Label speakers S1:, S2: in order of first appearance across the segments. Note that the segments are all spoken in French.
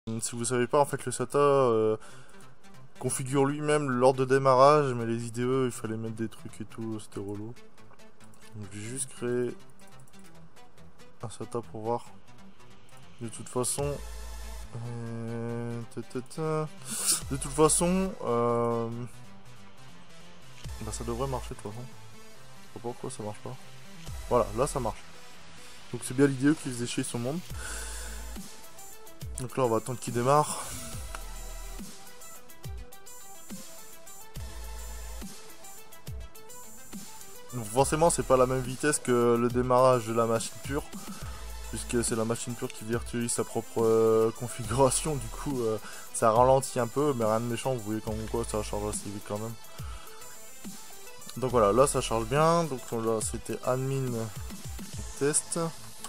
S1: Si vous savez pas, en fait, le SATA configure lui-même l'ordre de démarrage, mais les IDE, il fallait mettre des trucs et tout, c'était relou. Donc j'ai juste créé un SATA pour voir. De toute façon, bah, ça devrait marcher de toute façon. Je sais pas pourquoi ça marche pas. Voilà, là ça marche. Donc c'est bien l'IDE qui faisait chier son monde. Donc là on va attendre qu'il démarre. Donc forcément c'est pas la même vitesse que le démarrage de la machine pure, puisque c'est la machine pure qui virtualise sa propre configuration. Du coup ça ralentit un peu, mais rien de méchant, vous voyez comme quoi ça charge assez vite quand même. Donc voilà, là ça charge bien. Donc là c'était admin test.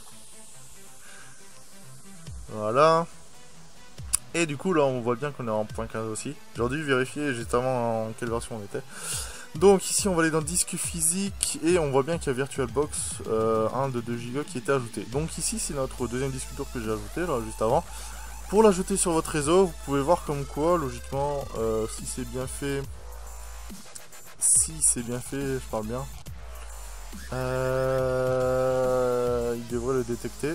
S1: Voilà. Et du coup là on voit bien qu'on est en point 15 aussi. J'ai dû vérifier juste avant en quelle version on était. Donc ici on va aller dans disque physique et on voit bien qu'il y a VirtualBox 1 de 2 Go qui était ajouté. Donc ici c'est notre deuxième disque dur que j'ai ajouté là juste avant. Pour l'ajouter sur votre réseau, vous pouvez voir comme quoi logiquement si c'est bien fait, je parle bien, il devrait le détecter.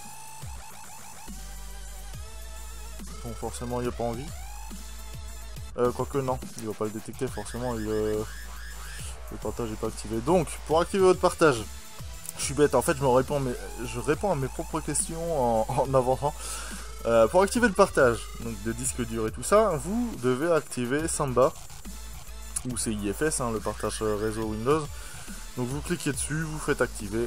S1: Donc forcément il n'y a pas envie. Quoique non, il va pas le détecter forcément, le partage n'est pas activé. Donc pour activer votre partage, je suis bête en fait, je réponds à mes propres questions en avançant. Pour activer le partage donc de disque dur et tout ça, vous devez activer Samba ou CIFS, hein, le partage réseau Windows. Donc vous cliquez dessus, vous faites activer.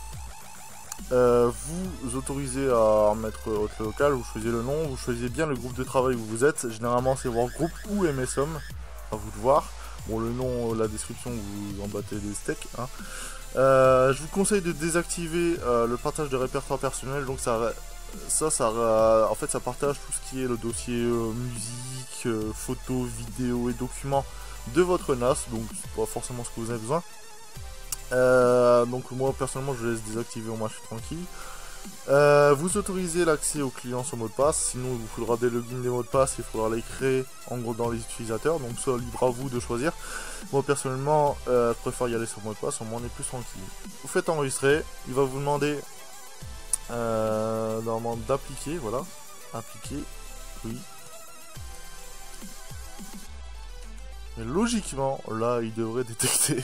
S1: Vous autorisez à mettre votre local, vous choisissez le nom, vous choisissez bien le groupe de travail où vous êtes. Généralement c'est Workgroup ou MSOM, à vous de voir. Bon, le nom, la description, vous en battez des steaks. Hein. Je vous conseille de désactiver le partage de répertoire personnel. Donc en fait ça partage tout ce qui est le dossier musique, photos, vidéos et documents de votre NAS. Donc c'est pas forcément ce que vous avez besoin. Donc moi personnellement je laisse désactiver, au moins je suis tranquille. Vous autorisez l'accès aux clients sans mot de passe, sinon il vous faudra des logins, des mots de passe, il faudra les créer en gros dans les utilisateurs, donc ça libre à vous de choisir. Moi personnellement je préfère y aller sur mot de passe, au moins on est plus tranquille. Vous faites enregistrer, il va vous demander normalement d'appliquer, voilà, appliquer, oui. Mais logiquement, là, il devrait détecter.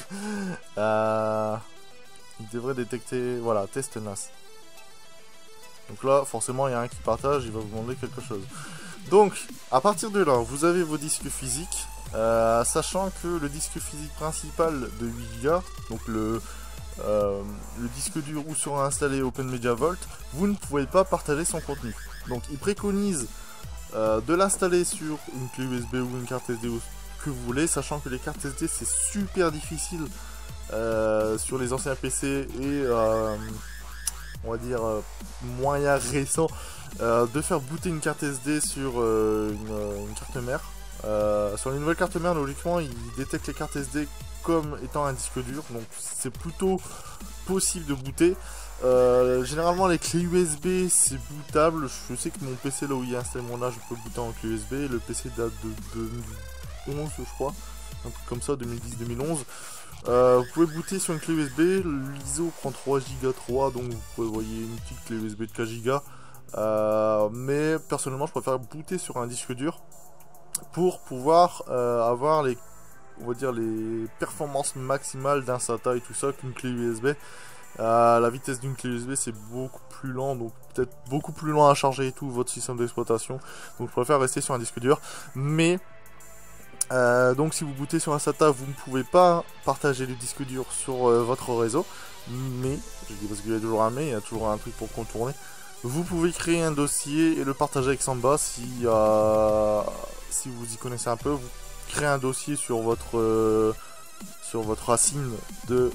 S1: Il devrait détecter. Voilà, test NAS. Donc là, forcément, il y a un qui partage, il va vous demander quelque chose. Donc, à partir de là, vous avez vos disques physiques. Sachant que le disque physique principal de 8 Go, donc le disque dur où sera installé OpenMediaVault, vous ne pouvez pas partager son contenu. Donc, il préconise de l'installer sur une clé USB ou une carte SD que vous voulez, sachant que les cartes SD c'est super difficile sur les anciens PC et on va dire moyen récent de faire booter une carte SD sur une carte mère. Sur les nouvelles cartes mères, logiquement, ils détectent les cartes SD comme étant un disque dur, donc c'est plutôt possible de booter. Généralement les clés USB c'est bootable. Je sais que mon PC là où il y a installé mon âge, je peux booter en clé USB. Le PC date de 2011 je crois, un truc comme ça, 2010-2011. Vous pouvez booter sur une clé USB, l'ISO prend 3 Go 3, donc vous prévoyez une petite clé USB de 4 Go. Mais personnellement je préfère booter sur un disque dur pour pouvoir avoir les, on va dire, les performances maximales d'un SATA et tout ça qu'une clé USB. La vitesse d'une clé USB c'est beaucoup plus lent, donc peut-être beaucoup plus lent à charger et tout votre système d'exploitation. Donc je préfère rester sur un disque dur. Mais donc si vous bootez sur un SATA, vous ne pouvez pas partager le disque dur sur votre réseau. Mais, je dis parce qu'il y a toujours un mais, il y a toujours un truc pour contourner. Vous pouvez créer un dossier et le partager avec Samba si vous y connaissez un peu. Vous créez un dossier sur votre racine de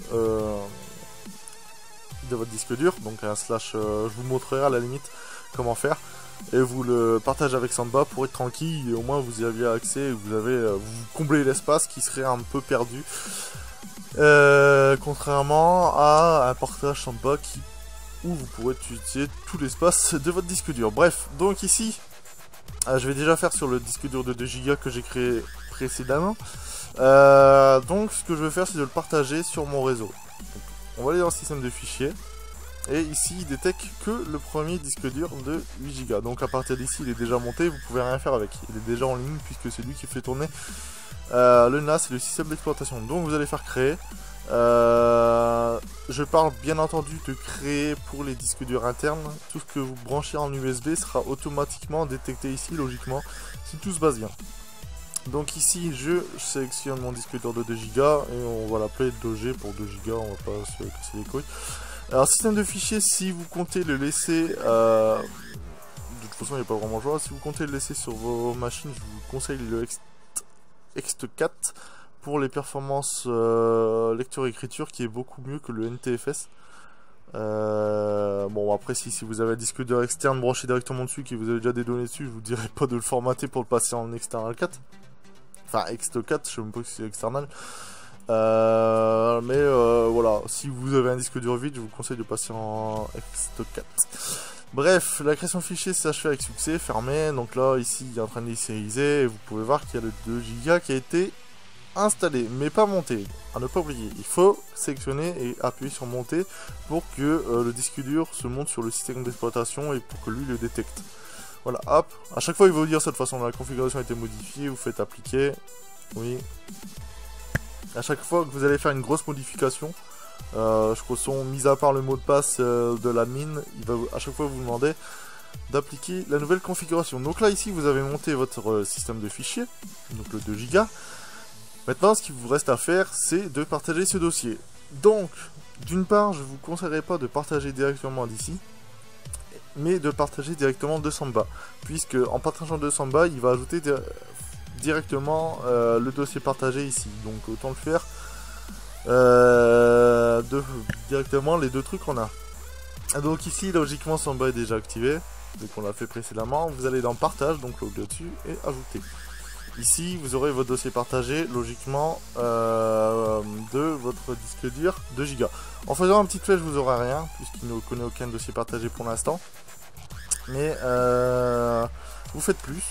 S1: votre disque dur, donc un slash, je vous montrerai à la limite comment faire, et vous le partagez avec Samba pour être tranquille, et au moins vous y aviez accès, et vous comblez l'espace qui serait un peu perdu, contrairement à un partage Samba où vous pourrez utiliser tout l'espace de votre disque dur. Bref, donc ici Je vais déjà faire sur le disque dur de 2 Go que j'ai créé précédemment. Donc ce que je vais faire, c'est de le partager sur mon réseau. Donc, on va aller dans le système de fichiers. Et ici, il détecte que le premier disque dur de 8 Go. Donc à partir d'ici, il est déjà monté, vous pouvez rien faire avec. Il est déjà en ligne puisque c'est lui qui fait tourner le NAS et le système d'exploitation. Donc vous allez faire créer. Je parle bien entendu de créer pour les disques durs internes. Tout ce que vous branchez en USB sera automatiquement détecté ici, logiquement, si tout se passe bien. Donc ici, je sélectionne mon disque dur de 2 Go et on va l'appeler 2G pour 2 Go, on va pas se casser les couilles. Alors, système de fichiers, si vous comptez le laisser, de toute façon, il n'y a pas vraiment le choix. Si vous comptez le laisser sur vos machines, je vous conseille le Ext4 pour les performances lecture-écriture, qui est beaucoup mieux que le NTFS. Bon, après, si vous avez un disque dur externe branché directement dessus, qui vous avez déjà des données dessus, je vous dirais pas de le formater pour le passer en external 4. Enfin, Ext4, je sais même pas si c'est external. Voilà, si vous avez un disque dur vide, je vous conseille de passer en Ext4. Bref, la création de fichier s'est achevée avec succès, fermé. Donc là, ici, il est en train d'initialiser et vous pouvez voir qu'il y a le 2 Go qui a été installé, mais pas monté. À ne pas oublier, il faut sélectionner et appuyer sur monter pour que le disque dur se monte sur le système d'exploitation et pour que lui le détecte. Voilà, hop. À chaque fois, il va vous dire ça de toute façon, la configuration a été modifiée, vous faites appliquer. Oui. À chaque fois que vous allez faire une grosse modification, je crois son mis à part le mot de passe de l'admin, il va à chaque fois vous demander d'appliquer la nouvelle configuration. Donc là ici vous avez monté votre système de fichiers, donc le 2 Go. Maintenant ce qu'il vous reste à faire c'est de partager ce dossier. Donc d'une part je vous conseillerais pas de partager directement d'ici, mais de partager directement de Samba, puisque en partageant de Samba il va ajouter directement le dossier partagé ici, donc autant le faire directement les deux trucs qu'on a. Donc ici logiquement Samba est déjà activé, donc on l'a fait précédemment. Vous allez dans partage, donc le dessus et ajouter. Ici vous aurez votre dossier partagé logiquement de votre disque dur 2 Go. En faisant un petit flèche vous aurez rien puisqu'il ne connaît aucun dossier partagé pour l'instant, mais vous faites plus.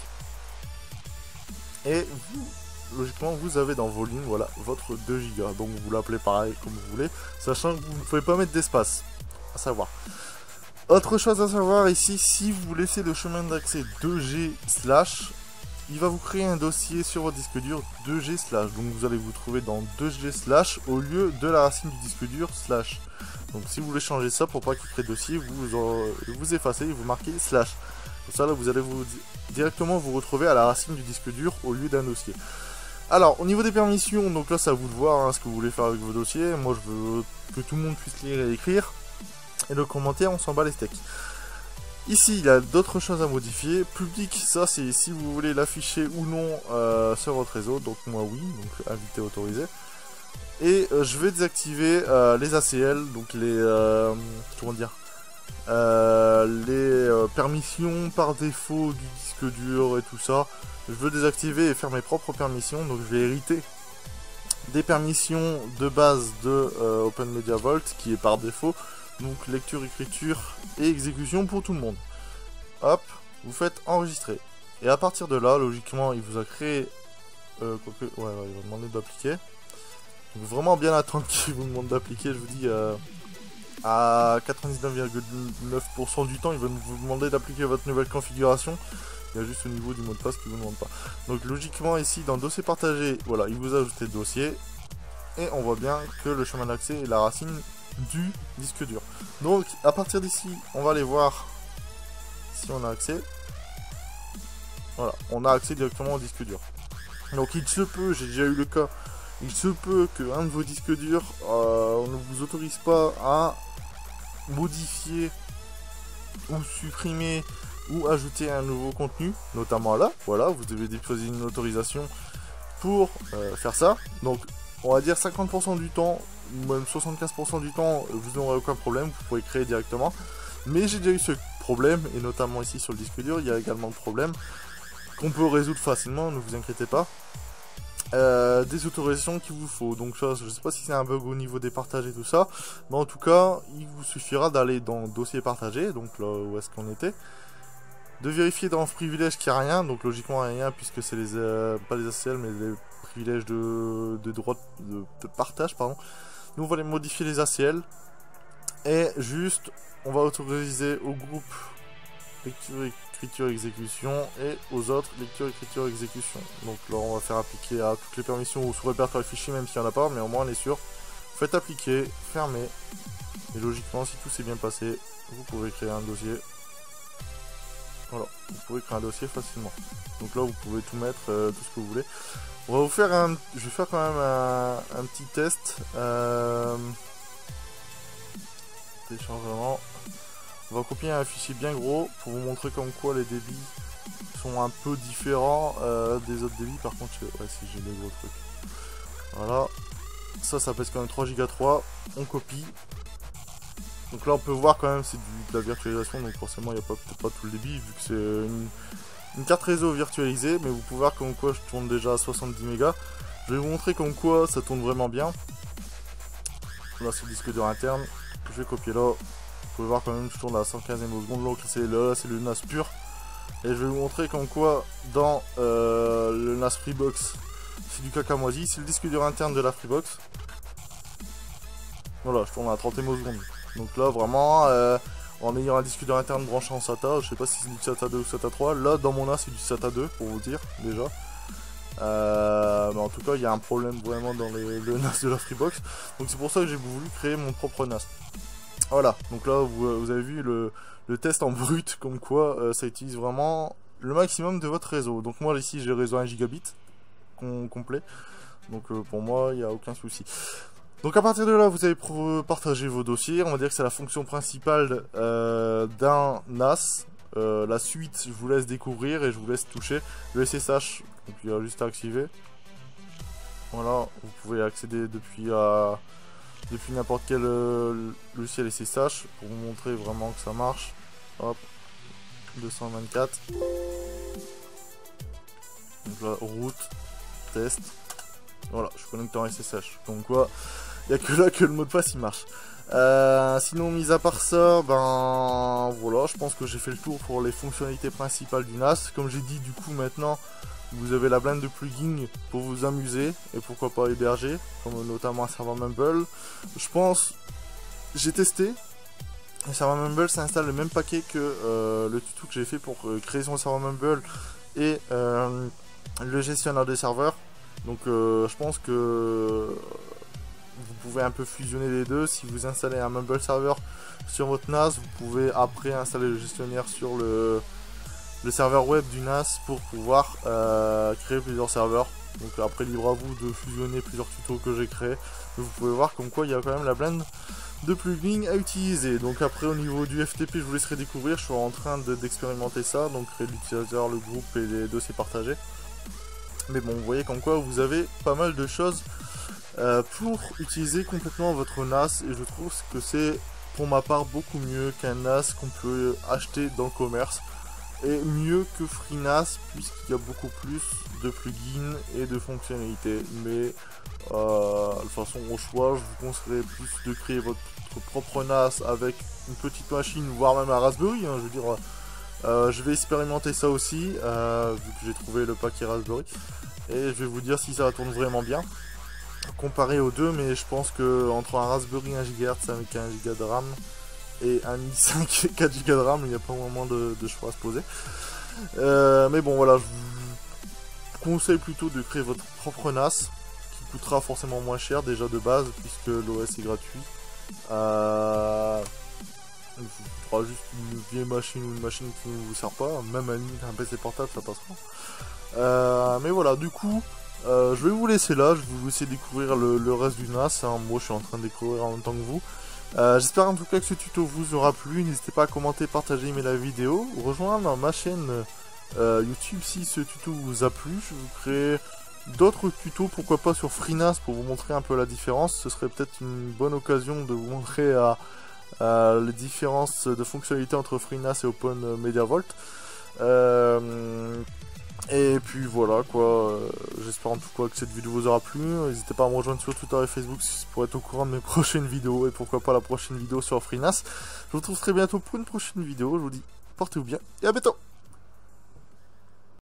S1: Et vous, logiquement, vous avez dans vos lignes, voilà, votre 2 Go. Donc vous l'appelez pareil comme vous voulez, sachant que vous ne pouvez pas mettre d'espace, à savoir. Autre chose à savoir ici, si vous laissez le chemin d'accès 2G/, il va vous créer un dossier sur votre disque dur 2G/. Donc vous allez vous trouver dans 2G/ au lieu de la racine du disque dur /. Donc si vous voulez changer ça pour pas qu'il crée dossier, vous effacez et vous marquez /. Comme ça là vous allez directement vous retrouver à la racine du disque dur au lieu d'un dossier. Alors au niveau des permissions, donc là c'est à vous de voir hein, ce que vous voulez faire avec vos dossiers. Moi je veux que tout le monde puisse lire et écrire. Et le commentaire on s'en bat les steaks. Ici il y a d'autres choses à modifier. Public, ça c'est si vous voulez l'afficher ou non sur votre réseau. Donc moi oui, donc invité autorisé. Et je vais désactiver les ACL, donc les comment dire, les permissions par défaut du disque dur et tout ça. Je veux désactiver et faire mes propres permissions, donc je vais hériter des permissions de base de OpenMediaVault qui est par défaut, donc lecture, écriture et exécution pour tout le monde. Hop, vous faites enregistrer. Et à partir de là, logiquement, il vous a créé quoique, ouais, il va demander d'appliquer. Donc vraiment bien attendre qu'il vous demande d'appliquer, je vous dis à 99,9% du temps, il va vous demander d'appliquer votre nouvelle configuration. Il y a juste au niveau du mot de passe qui ne vous demande pas. Donc logiquement ici dans dossier partagé, voilà, il vous a ajouté le dossier. Et on voit bien que le chemin d'accès est la racine du disque dur. Donc à partir d'ici, on va aller voir si on a accès. Voilà, on a accès directement au disque dur. Donc il se peut, j'ai déjà eu le cas, il se peut qu'un de vos disques durs ne vous autorise pas à modifier ou supprimer ou ajouter un nouveau contenu, notamment là, voilà, vous devez déposer une autorisation pour faire ça. Donc on va dire 50% du temps, ou même 75% du temps, vous n'aurez aucun problème, vous pouvez créer directement. Mais j'ai déjà eu ce problème, et notamment ici sur le disque dur, il y a également le problème qu'on peut résoudre facilement, ne vous inquiétez pas. Des autorisations qu'il vous faut, donc ça, je sais pas si c'est un bug au niveau des partages et tout ça, mais en tout cas il vous suffira d'aller dans dossier partagé, donc là où est-ce qu'on était, de vérifier dans privilèges qu'il n'y a rien, donc logiquement rien puisque c'est les pas les ACL mais les privilèges de droit de partage, pardon. Nous on va les modifier les ACL et juste on va autoriser au groupe lecture, écriture, exécution et aux autres lecture, écriture, exécution. Donc là on va faire appliquer à toutes les permissions ou sous répertoire fichier même s'il n'y en a pas, mais au moins on est sûr. Faites appliquer, fermez et logiquement si tout s'est bien passé, vous pouvez créer un dossier. Voilà, vous pouvez créer un dossier facilement. Donc là vous pouvez tout mettre, tout ce que vous voulez. On va vous faire je vais faire quand même un petit test. Téléchargement. On va copier un fichier bien gros pour vous montrer comme quoi les débits sont un peu différents des autres débits. Par contre, ouais, si j'ai des gros trucs. Voilà. Ça pèse quand même 3 Go 3. On copie. Donc là, on peut voir quand même c'est de la virtualisation. Donc forcément, il n'y a peut-être pas tout le débit vu que c'est une carte réseau virtualisée. Mais vous pouvez voir comme quoi je tourne déjà à 70 mégas. Je vais vous montrer comme quoi ça tourne vraiment bien. Là, c'est le disque dur interne. Je vais copier là. Vous pouvez voir quand même je tourne à 115 au seconde, donc c'est le NAS pur. Et je vais vous montrer comme quoi dans le NAS Freebox c'est du caca moisi, c'est le disque dur interne de la Freebox. Voilà, je tourne à 30 au seconde. Donc là vraiment en ayant un disque dur interne branché en SATA, je sais pas si c'est du SATA 2 ou SATA 3, là dans mon NAS c'est du SATA 2 pour vous dire déjà. Mais en tout cas il y a un problème vraiment dans le NAS de la Freebox. Donc c'est pour ça que j'ai voulu créer mon propre NAS. Voilà, donc là vous avez vu le test en brut, comme quoi ça utilise vraiment le maximum de votre réseau. Donc moi ici j'ai le réseau 1 gigabit complet, donc pour moi il n'y a aucun souci. Donc à partir de là vous allez partager vos dossiers, on va dire que c'est la fonction principale d'un NAS. La suite je vous laisse découvrir et je vous laisse toucher le SSH, donc il y a juste à activer. Voilà, vous pouvez accéder depuis n'importe quel logiciel SSH pour vous montrer vraiment que ça marche. Hop, 224. Donc là, route, test. Voilà, je suis connecté en SSH. Donc quoi, il n'y a que là que le mot de passe il marche. Sinon, mis à part ça, ben voilà, je pense que j'ai fait le tour pour les fonctionnalités principales du NAS. Comme j'ai dit, du coup, maintenant, vous avez la blinde de plugins pour vous amuser et pourquoi pas héberger, comme notamment un serveur Mumble. Je pense, j'ai testé, le serveur Mumble s'installe le même paquet que le tuto que j'ai fait pour créer son serveur Mumble et le gestionnaire des serveurs. Donc je pense que vous pouvez un peu fusionner les deux. Si vous installez un Mumble serveur sur votre NAS, vous pouvez après installer le gestionnaire sur le serveur web du NAS pour pouvoir créer plusieurs serveurs. Donc après libre à vous de fusionner plusieurs tutos que j'ai créés. Vous pouvez voir comme quoi il y a quand même la blinde de plugins à utiliser. Donc après au niveau du FTP je vous laisserai découvrir, je suis en train d'expérimenter ça, donc créer l'utilisateur, le groupe et les dossiers partagés. Mais bon, vous voyez comme quoi vous avez pas mal de choses pour utiliser complètement votre NAS, et je trouve que c'est pour ma part beaucoup mieux qu'un NAS qu'on peut acheter dans le commerce, et mieux que FreeNAS puisqu'il y a beaucoup plus de plugins et de fonctionnalités. Mais de toute façon au choix, je vous conseillerais plus de créer votre propre NAS avec une petite machine, voire même un Raspberry, hein, je veux dire. Je vais expérimenter ça aussi, vu que j'ai trouvé le paquet Raspberry, et je vais vous dire si ça tourne vraiment bien comparé aux deux. Mais je pense que entre un Raspberry 1 GHz avec 1 Go de RAM et un i5 4 Go de RAM, il n'y a pas vraiment de choix à se poser. Mais bon voilà, je vous conseille plutôt de créer votre propre NAS qui coûtera forcément moins cher déjà de base puisque l'OS est gratuit. Il vous faudra juste une vieille machine ou une machine qui ne vous sert pas, même un PC portable ça passera. Mais voilà, du coup je vais vous laisser là, je vais vous laisser découvrir le reste du NAS, hein. Moi je suis en train de découvrir en même temps que vous. J'espère en tout cas que ce tuto vous aura plu, n'hésitez pas à commenter, partager, aimer la vidéo, rejoindre ma chaîne YouTube si ce tuto vous a plu. Je vous créer d'autres tutos, pourquoi pas sur FreeNAS pour vous montrer un peu la différence. Ce serait peut-être une bonne occasion de vous montrer les différences de fonctionnalités entre FreeNAS et OpenMediaVault. Et puis voilà quoi, j'espère en tout cas que cette vidéo vous aura plu. N'hésitez pas à me rejoindre sur Twitter et Facebook pour être au courant de mes prochaines vidéos et pourquoi pas la prochaine vidéo sur FreeNAS. Je vous retrouve très bientôt pour une prochaine vidéo, je vous dis portez-vous bien et à bientôt.